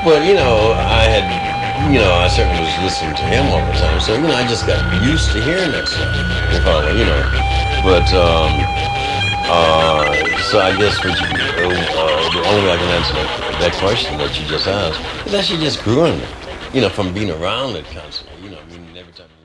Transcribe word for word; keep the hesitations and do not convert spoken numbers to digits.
but you know, I had, you know, I certainly was listening to him all the time, so you know, I just got used to hearing that stuff. If I, you know, but um, uh, so I guess what you, uh, uh, the only way I can answer that, that question that you just asked is that she just grew on me, you know, from being around it constantly. You know, I mean, every time.